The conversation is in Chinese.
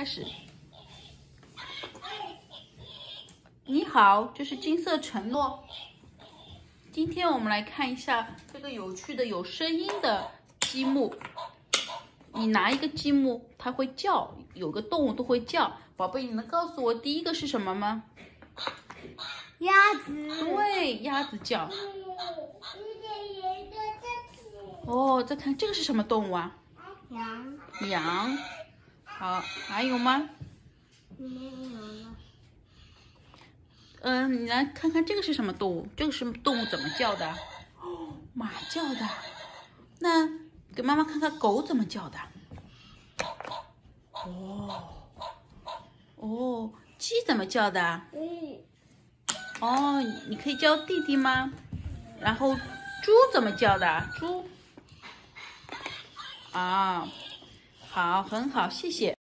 开始。你好，这是金色承诺。今天我们来看一下这个有趣的有声音的积木。你拿一个积木，它会叫，有个动物都会叫。宝贝，你能告诉我第一个是什么吗？ 鸭子。 对，鸭子叫。哦，再看这个是什么动物啊？ 羊。 羊。好，还有吗？ 没有了。 你来看看这个是什么动物？这个是动物怎么叫的？哦，马叫的。那给妈妈看看狗怎么叫的。哦，鸡怎么叫的？哦，你可以教弟弟吗？然后猪怎么叫的？猪。啊，好，很好，谢谢。